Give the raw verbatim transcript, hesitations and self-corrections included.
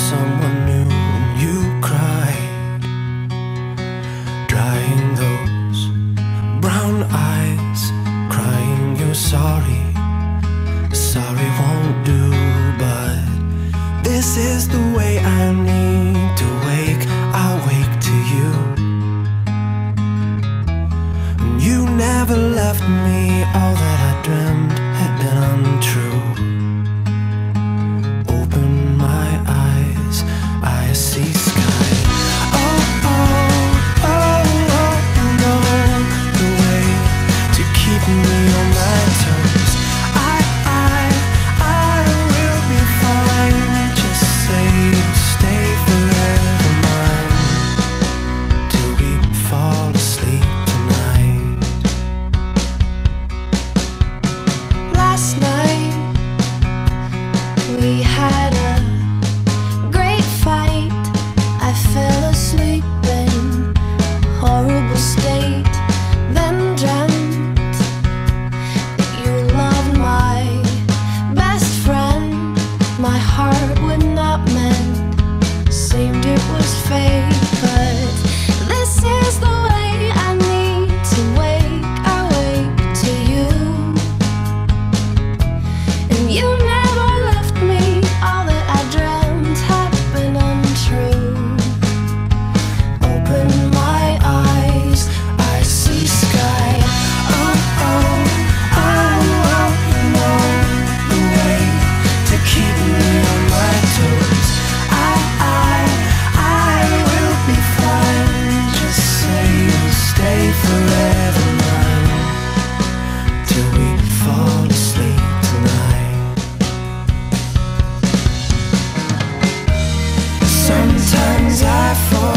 someone new and you cried, drying those brown eyes, crying you're sorry. Sorry won't do, but this is the way I need to wake. I'll wake to you. And you never left me. All that I dreamt had been untrue. Open my eyes, I see sky. Oh, oh, oh, oh, no, the way to keep me on my toes. I, I, I will be fine. Just say you'll stay forever mine, till we fall asleep tonight. Last night we had a great fight. I fell asleep in a horrible state, then dreamt that you loved my best friend. My heart would not mend, seemed it was fate, but this is the way I need to wake. I wake to you, and you never left me. All that I dreamt had been untrue. Open my eyes, I see sky. Oh, oh, oh, oh, you know the way to keep me on my toes. I, I, I will be fine. Just say you'll stay forever mine, till we fall asleep tonight. Sometimes I fall